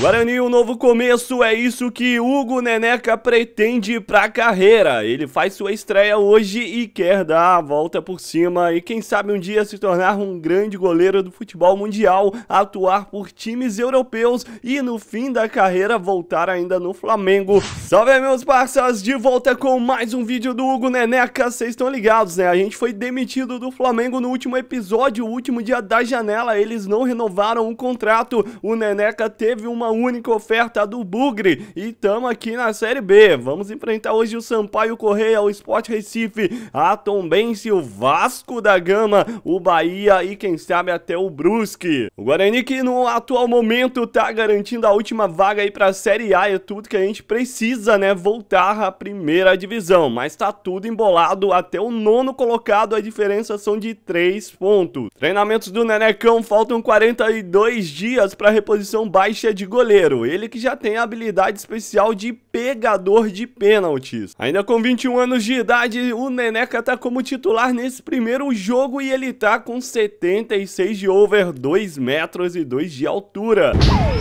Guarani, um novo começo, é isso que Hugo Neneca pretende pra carreira. Ele faz sua estreia hoje e quer dar a volta por cima e quem sabe um dia se tornar um grande goleiro do futebol mundial, atuar por times europeus e no fim da carreira voltar ainda no Flamengo. Salve meus parceiros, de volta com mais um vídeo do Hugo Neneca. Vocês estão ligados, né? A gente foi demitido do Flamengo no último episódio, o último dia da janela, eles não renovaram o contrato. O Neneca teve uma única oferta do Bugre e tamo aqui na Série B. Vamos enfrentar hoje o Sampaio Corrêa, o Sport Recife, a Tombense, o Vasco da Gama, o Bahia e quem sabe até o Brusque. O Guarani que no atual momento tá garantindo a última vaga aí pra Série A, é tudo que a gente precisa, né? Voltar à primeira divisão, mas tá tudo embolado, até o nono colocado a diferença são de 3 pontos. Treinamentos do Nenecão, faltam 42 dias pra reposição baixa de goleiro, ele que já tem a habilidade especial de pegador de pênaltis. Ainda com 21 anos de idade, o Neneca tá como titular nesse primeiro jogo e ele tá com 76 de over, 2 metros e 2 de altura.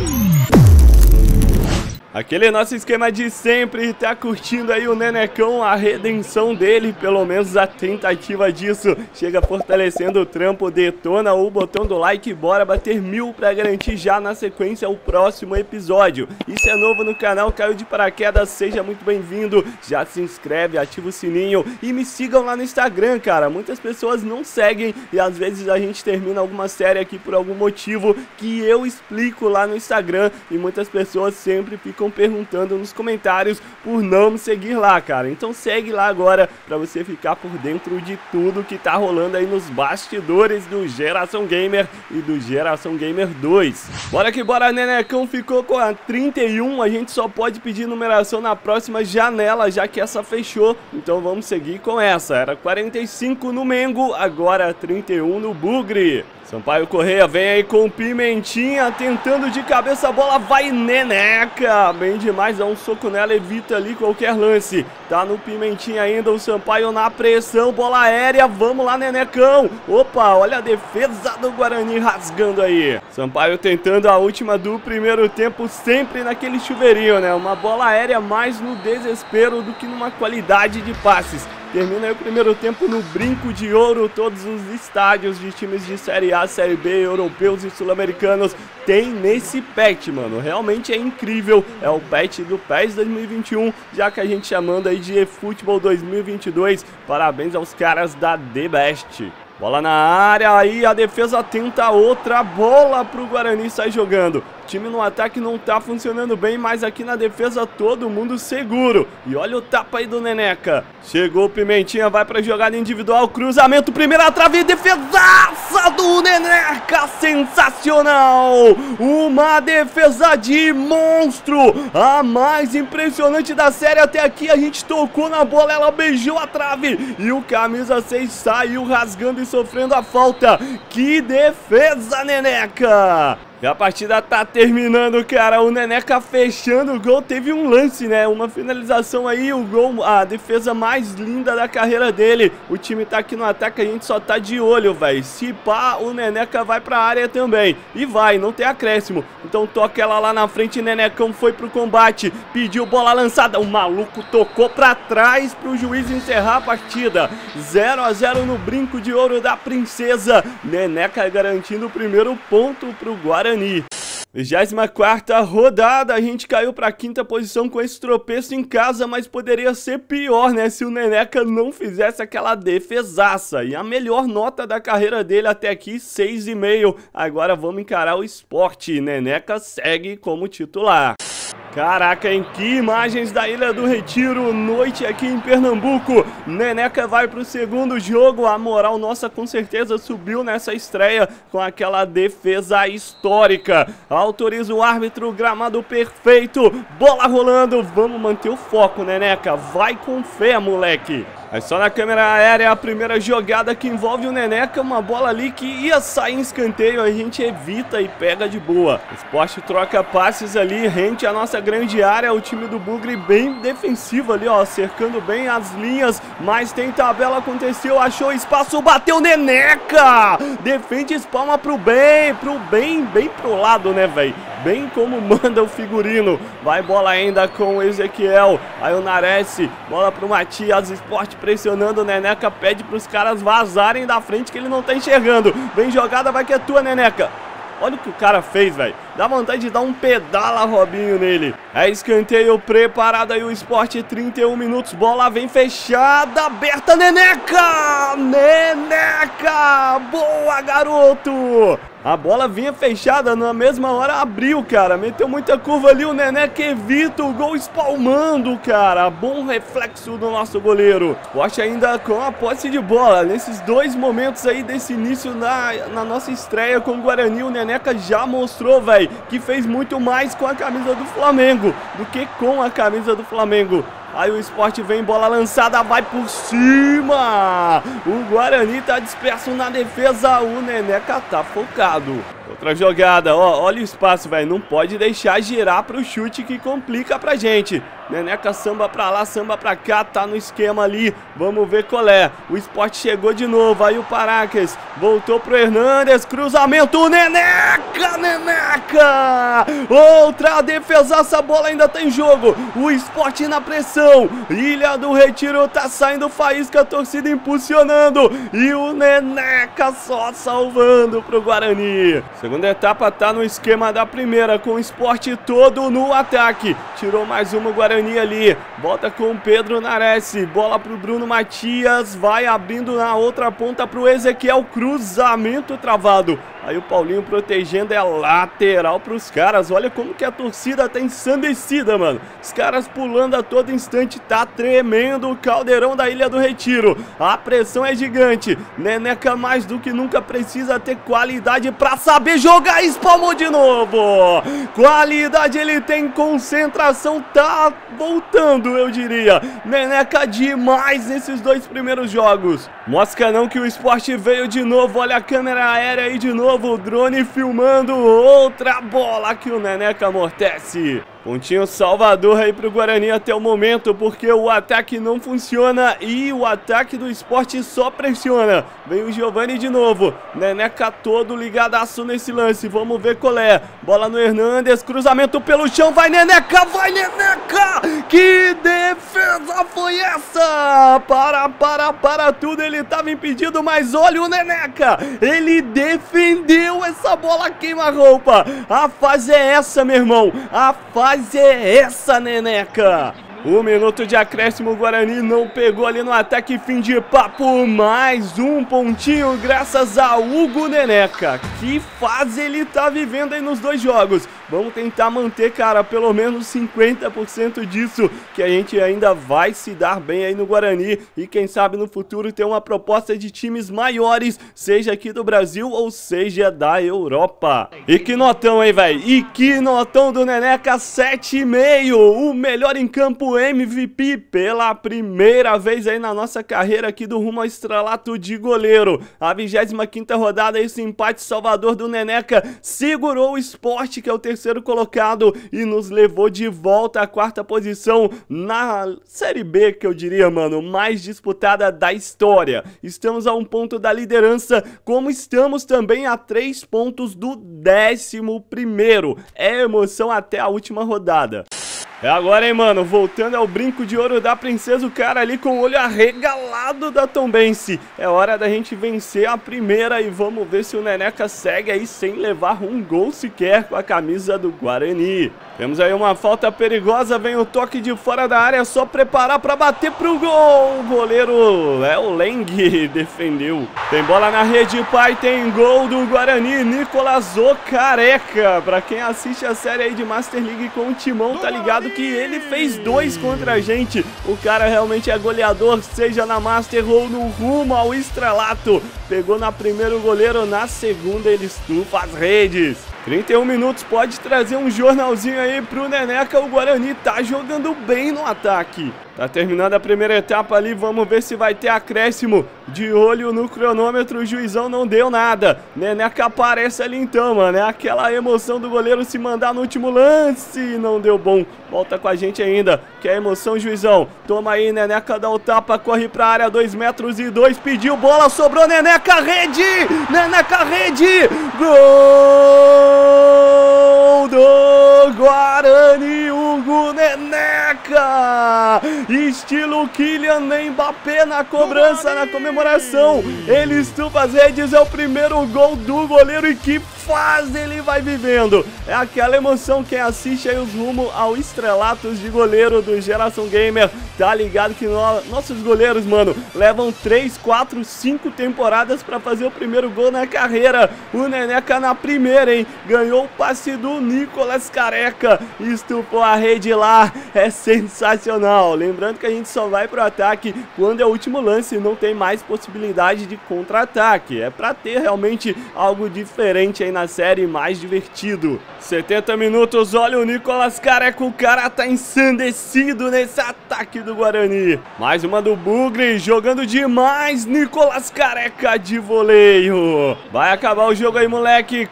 Aquele nosso esquema de sempre, tá curtindo aí o Nenecão, a redenção dele, pelo menos a tentativa disso. Chega fortalecendo o trampo, detona o botão do like, bora bater 1000 pra garantir já na sequência o próximo episódio. E se é novo no canal, caiu de paraquedas, seja muito bem-vindo, já se inscreve, ativa o sininho e me sigam lá no Instagram, cara. Muitas pessoas não seguem e às vezes a gente termina alguma série aqui por algum motivo que eu explico lá no Instagram e muitas pessoas sempre ficam perguntando nos comentários por não me seguir lá, cara. Então segue lá agora pra você ficar por dentro de tudo que tá rolando aí nos bastidores do Geração Gamer e do Geração Gamer 2. Bora que bora, Nenecão ficou com a 31, a gente só pode pedir numeração na próxima janela, já que essa fechou, então vamos seguir com essa. Era 45 no Mengo, agora 31 no Bugre. Sampaio Corrêa vem aí com Pimentinha, tentando de cabeça, a bola vai Neneca, bem demais, dá um soco nela, evita ali qualquer lance, tá no Pimentinha ainda, o Sampaio na pressão, bola aérea, vamos lá Nenecão, opa, olha a defesa do Guarani rasgando aí, Sampaio tentando a última do primeiro tempo, sempre naquele chuveirinho, né, uma bola aérea mais no desespero do que numa qualidade de passes. Termina aí o primeiro tempo no brinco de ouro, todos os estádios de times de Série A, Série B, europeus e sul-americanos tem nesse patch, mano, realmente é incrível, é o patch do PES 2021, já que a gente chamando aí de eFootball 2022, parabéns aos caras da The Best. Bola na área, aí a defesa tenta outra bola pro Guarani sair jogando. O time no ataque não tá funcionando bem, mas aqui na defesa todo mundo seguro. E olha o tapa aí do Neneca. Chegou o Pimentinha, vai pra jogada individual, cruzamento, primeira trave, defesaça do Neneca, sensacional! Uma defesa de monstro, a mais impressionante da série até aqui. A gente tocou na bola, ela beijou a trave e o camisa 6 saiu rasgando e sofrendo a falta. Que defesa, Neneca! E a partida tá terminando, cara, o Neneca fechando o gol, teve um lance, né, uma finalização aí, o gol, a defesa mais linda da carreira dele. O time tá aqui no ataque, a gente só tá de olho, velho. Se pá, o Neneca vai pra área também, e vai, não tem acréscimo. Então toca ela lá na frente, Nenecão foi pro combate, pediu bola lançada, o maluco tocou pra trás pro juiz encerrar a partida. 0 a 0 no brinco de ouro da princesa, Neneca garantindo o primeiro ponto pro Guarani. 24ª rodada, a gente caiu para a 5ª posição com esse tropeço em casa, mas poderia ser pior, né, se o Neneca não fizesse aquela defesaça. E a melhor nota da carreira dele até aqui, 6,5. Agora vamos encarar o Sport. Neneca segue como titular. Caraca, hein? Que imagens da Ilha do Retiro, noite aqui em Pernambuco. Neneca vai pro segundo jogo, a moral nossa com certeza subiu nessa estreia com aquela defesa histórica. Autoriza o árbitro, gramado perfeito, bola rolando, vamos manter o foco, Neneca, vai com fé, moleque. Aí só na câmera aérea a primeira jogada que envolve o Neneca, uma bola ali que ia sair em escanteio, a gente evita e pega de boa. O Sport troca passes ali, rente a nossa grande área, o time do Bugre bem defensivo ali, ó, cercando bem as linhas, mas tem tabela, aconteceu, achou espaço, bateu Neneca! Defende, espalma bem pro lado, né, velho? bem como manda o figurino. Vai bola ainda com o Ezequiel, aí o Nares, bola pro Matias, Sport pressionando, o Neneca pede pros caras vazarem da frente que ele não tá enxergando. Vem jogada, vai que é tua, Neneca. Olha o que o cara fez, velho. Dá vontade de dar um pedala Robinho nele. É escanteio preparado aí o Sport, 31 minutos. Bola vem fechada, aberta, Neneca! Neneca! Boa, garoto! A bola vinha fechada, na mesma hora abriu, cara. Meteu muita curva ali, o Neneca evita o gol espalmando, cara. Bom reflexo do nosso goleiro. Sport ainda com a posse de bola. Nesses dois momentos aí desse início na nossa estreia com o Guarani, o Neneca já mostrou, velho, que fez muito mais com a camisa do Flamengo do que com a camisa do Flamengo. Aí o Sport vem, bola lançada, vai por cima. O Guarani tá disperso na defesa, o Neneca tá focado. Outra jogada, ó, olha o espaço, velho. Não pode deixar girar pro chute que complica pra gente. Neneca samba pra lá, samba pra cá, tá no esquema ali. Vamos ver qual é. O Sport chegou de novo, aí o Paracas voltou pro Hernandes, cruzamento, Neneca, Neneca! Outra defesa, essa bola ainda tá em jogo. O Sport na pressão, Ilha do Retiro tá saindo faísca, a torcida impulsionando. E o Neneca só salvando pro Guarani. Segunda etapa tá no esquema da primeira, com o Sport todo no ataque. Tirou mais uma o Guarani ali, volta com o Pedro Nares, bola pro Bruno Matias, vai abrindo na outra ponta pro Ezequiel, cruzamento travado. Aí o Paulinho protegendo, é lateral pros caras. Olha como que a torcida tá ensandecida, mano. Os caras pulando a todo instante, tá tremendo o caldeirão da Ilha do Retiro. A pressão é gigante. Neneca mais do que nunca precisa ter qualidade pra saber jogar. Espalmou de novo. Qualidade ele tem, concentração tá voltando, eu diria. Neneca demais nesses dois primeiros jogos. Mosca não que o Sport veio de novo. Olha a câmera aérea aí de novo. O drone filmando outra bola que o Neneca amortece. Pontinho salvador aí pro Guarani até o momento, porque o ataque não funciona e o ataque do Sport só pressiona. Vem o Giovani de novo. Neneca todo ligadaço nesse lance. Vamos ver qual é. Bola no Hernandes, cruzamento pelo chão. Vai, Neneca! Vai, Neneca! Que defesa foi essa? Para tudo. Ele tava impedido, mas olha o Neneca. Ele defendeu essa bola queima-roupa. A fase é essa, meu irmão. A fase é essa, Neneca. 1 minuto de acréscimo, o Guarani não pegou ali no ataque, fim de papo, mais um pontinho graças a Hugo Neneca. Que fase ele tá vivendo aí nos dois jogos. Vamos tentar manter, cara, pelo menos 50% disso, que a gente ainda vai se dar bem aí no Guarani e quem sabe no futuro ter uma proposta de times maiores, seja aqui do Brasil ou seja da Europa. E que notão, aí, velho? E que notão do Neneca, 7,5, o melhor em campo, MVP pela primeira vez aí na nossa carreira aqui do Rumo ao Estrelato de goleiro. A 25ª rodada, esse empate salvador do Neneca segurou o Sport, que é o terceiro colocado, e nos levou de volta à 4ª posição na Série B, que eu diria, mano, mais disputada da história. Estamos a 1 ponto da liderança, como estamos também a 3 pontos do 11º. É emoção até a última rodada. É agora, hein, mano, voltando ao brinco de ouro da princesa, o cara ali com o olho arregalado da Tombense. É hora da gente vencer a primeira e vamos ver se o Neneca segue aí sem levar um gol sequer com a camisa do Guarani. Temos aí uma falta perigosa, vem o toque de fora da área, é só preparar pra bater pro gol. O goleiro o Leng defendeu. Tem bola na rede, pai, tem gol do Guarani, Nicolas Ocareca. Pra quem assiste a série aí de Master League com o Timão, tá ligado que ele fez 2 contra a gente. O cara realmente é goleador, seja na Master ou no Rumo ao Estrelato. Pegou na primeira o goleiro, na segunda ele estufa as redes. 31 minutos, pode trazer um jornalzinho aí pro Neneca. O Guarani tá jogando bem no ataque. Tá terminando a primeira etapa ali, vamos ver se vai ter acréscimo. De olho no cronômetro, o juizão não deu nada. Neneca aparece ali então, mano. É aquela emoção do goleiro se mandar no último lance. Não deu bom. Volta com a gente ainda. Que é emoção, juizão. Toma aí, Neneca dá o tapa, corre pra área, 2,2 metros, pediu bola, sobrou, Neneca, rede! Neneca, rede! Gol! gol do Guarani, Hugo Neneca, estilo Kylian Mbappé na cobrança, na comemoração, ele estufa as redes, é o primeiro gol do goleiro e que fase ele vai vivendo, é aquela emoção. Quem assiste aí os rumo ao estrelatos de goleiro do Geração Gamer, tá ligado que nossos goleiros, mano, levam 3, 4, 5 temporadas pra fazer o primeiro gol na carreira. O Neneca na primeira, hein, ganhou o passe do Nicolas Careca, estufou a rede lá, é sensacional. Lembrando que a gente só vai pro ataque quando é o último lance, não tem mais possibilidade de contra-ataque, é pra ter realmente algo diferente aí na série, mais divertido. 70 minutos, olha o Nicolas Careca, o cara tá ensandecido nesse ataque do Guarani. Mais uma do Bugre, jogando demais, Nicolas Careca de voleio. Vai acabar o jogo aí, moleque,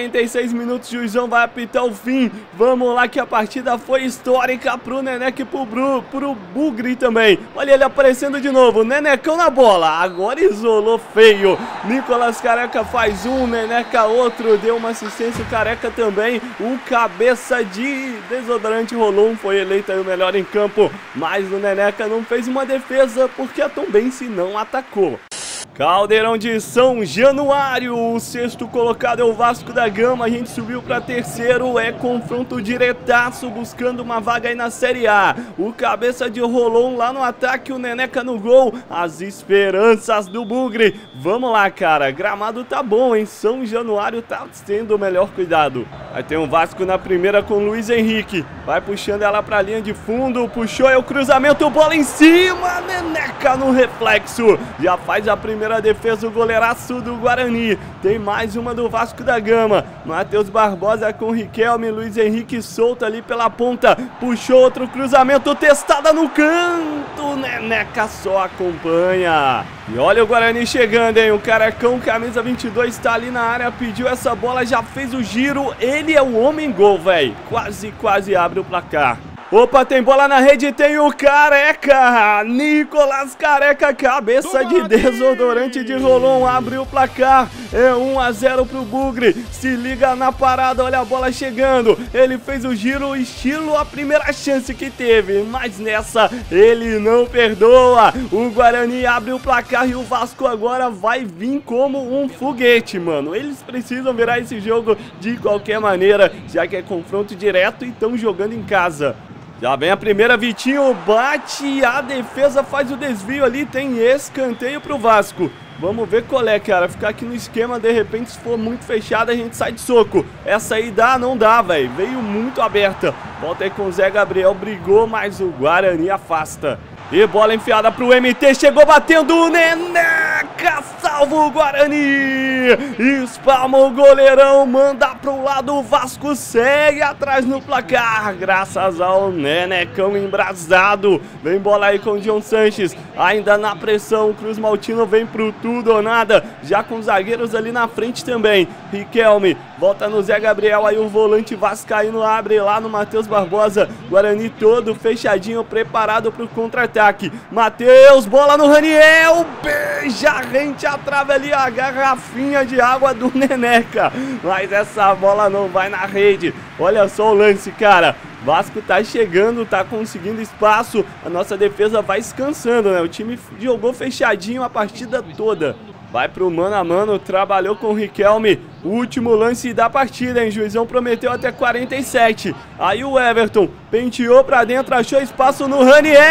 46 minutos, juizão vai apitar o fim. Vamos lá que a partida foi histórica pro Neneca e pro Bugre também. Olha ele aparecendo de novo, Nenecão na bola, agora isolou feio. Nicolas Careca faz um, Neneca outro, deu uma assistência, o Careca também. O cabeça de desodorante Rolon foi eleito aí o melhor em campo, mas o Neneca não fez uma defesa porque a Tombense não atacou. Caldeirão de São Januário, o sexto colocado é o Vasco da Gama, a gente subiu para terceiro, é confronto diretaço, buscando uma vaga aí na Série A. O cabeça de Rolon lá no ataque, o Neneca no gol, as esperanças do Bugre. Vamos lá, cara, gramado tá bom, hein? São Januário tá tendo o melhor cuidado. Aí tem o Vasco na primeira com Luiz Henrique, vai puxando ela pra linha de fundo, puxou, é o cruzamento, bola em cima, Neneca no reflexo, já faz a primeira defesa, o goleiraço do Guarani. Tem mais uma do Vasco da Gama, Matheus Barbosa com Riquelme, Luiz Henrique solta ali pela ponta, puxou outro cruzamento, testada no canto, Neneca só acompanha. E olha o Guarani chegando, hein, o Carecão, camisa 22, tá ali na área, pediu essa bola, já fez o giro, ele é o homem gol, velho, quase abre o placar. Opa, tem bola na rede, tem o Careca, Nicolas Careca, cabeça de desodorante de Rolon, abre o placar, é 1-0 pro Bugre, se liga na parada, olha a bola chegando, ele fez o giro, estilo a primeira chance que teve, mas nessa ele não perdoa, o Guarani abre o placar e o Vasco agora vai vir como um foguete, mano, eles precisam virar esse jogo de qualquer maneira, já que é confronto direto e estão jogando em casa. Já vem a primeira, Vitinho bate, a defesa faz o desvio ali, tem escanteio pro Vasco. Vamos ver qual é, cara, ficar aqui no esquema, de repente se for muito fechado a gente sai de soco. Essa aí dá, não dá, velho, veio muito aberta. Volta aí com o Zé Gabriel, brigou, mas o Guarani afasta. E bola enfiada pro MT, chegou batendo o Neneca, salva o Guarani, espalma o goleirão, manda pro lado, o Vasco segue atrás no placar, graças ao Nenecão embrasado. Vem bola aí com o John Sanches, ainda na pressão, o Cruz Maltino vem pro tudo ou nada, já com os zagueiros ali na frente também. Riquelme, volta no Zé Gabriel, aí o volante vascaíno abre lá no Matheus Barbosa, Guarani todo fechadinho, preparado pro contra-ataque. Matheus, bola no Raniel, beija rente a trave ali, a garrafinha de água do Neneca, mas essa bola não vai na rede. Olha só o lance, cara, Vasco tá chegando, tá conseguindo espaço, a nossa defesa vai descansando, né? O time jogou fechadinho a partida toda. Vai pro mano a mano, trabalhou com o Riquelme, último lance da partida, hein? Juizão prometeu até 47. Aí o Everton penteou pra dentro, achou espaço no Raniel,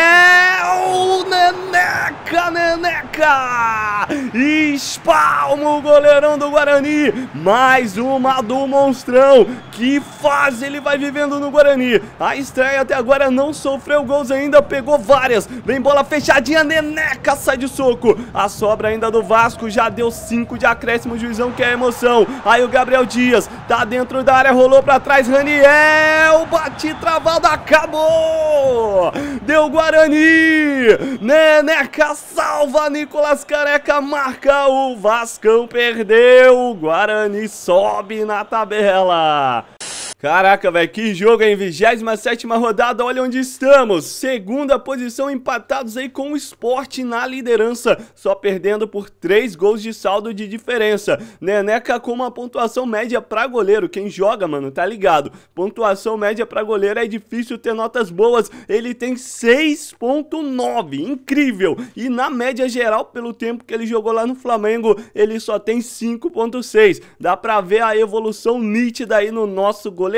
Neneca, espalma o goleirão do Guarani, mais uma do Monstrão, que fase ele vai vivendo no Guarani, a estreia até agora não sofreu gols ainda, pegou várias, vem bola fechadinha, Neneca sai de soco, a sobra ainda do Vasco, já deu 5 de acréscimo, o juizão quer emoção, aí o Gabriel Dias, tá dentro da área, rolou pra trás, Raniel, bate travado, acabou, deu Guarani, Neneca salva, Nicolas Careca marca, o Vascão perdeu, o Guarani sobe na tabela. Caraca, velho, que jogo, hein? 27ª rodada, olha onde estamos. Segunda posição, empatados aí com o Sport na liderança, só perdendo por 3 gols de saldo de diferença. Neneca com uma pontuação média pra goleiro. Quem joga, mano, tá ligado. Pontuação média pra goleiro é difícil ter notas boas. Ele tem 6.9, incrível. E na média geral, pelo tempo que ele jogou lá no Flamengo, ele só tem 5.6. Dá pra ver a evolução nítida aí no nosso goleiraço.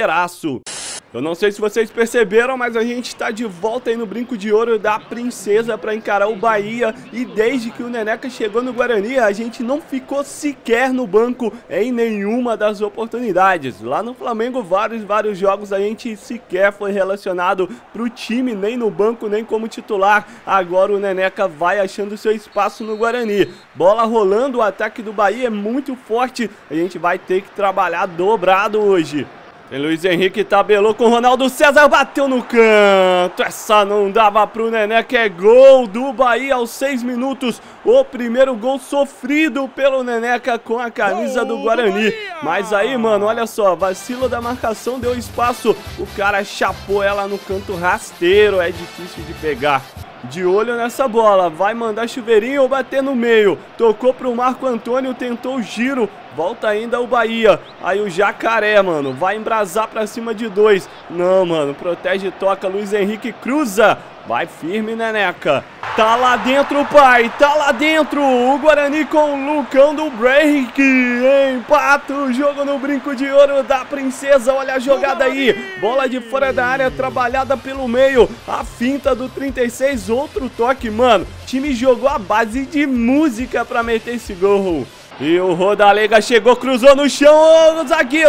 Eu não sei se vocês perceberam, mas a gente tá de volta aí no brinco de ouro da princesa para encarar o Bahia. E desde que o Neneca chegou no Guarani, a gente não ficou sequer no banco em nenhuma das oportunidades. Lá no Flamengo, vários jogos a gente sequer foi relacionado pro time, nem no banco, nem como titular. Agora o Neneca vai achando seu espaço no Guarani. Bola rolando, o ataque do Bahia é muito forte. A gente vai ter que trabalhar dobrado hoje. Tem Luiz Henrique, tabelou com o Ronaldo César, bateu no canto. Essa não dava pro Neneca, é gol do Bahia aos 6 minutos. O primeiro gol sofrido pelo Neneca com a camisa do Guarani. Mas aí, mano, olha só, vacilo da marcação, deu espaço. O cara chapou ela no canto rasteiro, é difícil de pegar. De olho nessa bola, vai mandar chuveirinho ou bater no meio. Tocou pro Marco Antônio, tentou o giro. Volta ainda o Bahia. Aí o Jacaré, mano, vai embrasar pra cima de 2. Não, mano, protege e toca. Luiz Henrique cruza. Vai firme, Neneca. Tá lá dentro, pai. Tá lá dentro. O Guarani com o Lucão do break. Empata o jogo no brinco de ouro da princesa. Olha a jogada aí. Bola de fora da área, trabalhada pelo meio. A finta do 36. Outro toque, mano. O time jogou a base de música pra meter esse gol. E o Rodalega chegou, cruzou no chão. O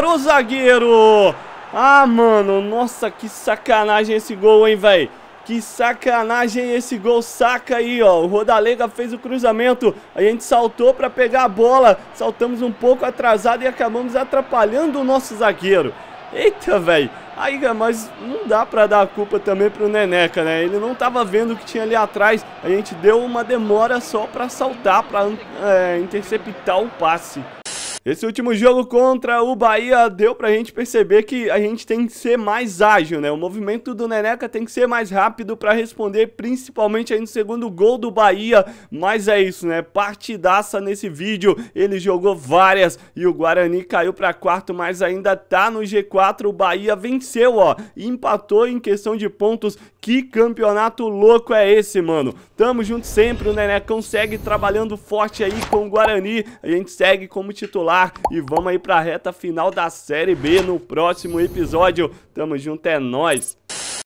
zagueiro. Ah, mano. Nossa, que sacanagem esse gol, hein, velho. Que sacanagem esse gol, saca aí, ó. O Rodalega fez o cruzamento, a gente saltou pra pegar a bola, saltamos um pouco atrasado e acabamos atrapalhando o nosso zagueiro. Eita, velho. Aí, mas não dá pra dar a culpa também pro Neneca, né? Ele não tava vendo o que tinha ali atrás, a gente deu uma demora só pra saltar, pra interceptar o passe. Esse último jogo contra o Bahia deu pra gente perceber que a gente tem que ser mais ágil, né? O movimento do Neneca tem que ser mais rápido pra responder, principalmente aí no segundo gol do Bahia. Mas é isso, né? Partidaça nesse vídeo, ele jogou várias e o Guarani caiu pra quarto, mas ainda tá no G4. O Bahia venceu, ó, e empatou em questão de pontos. Que campeonato louco é esse, mano? Tamo junto sempre, o Nenecão segue trabalhando forte aí com o Guarani. A gente segue como titular e vamos aí pra reta final da Série B no próximo episódio. Tamo junto, é nóis!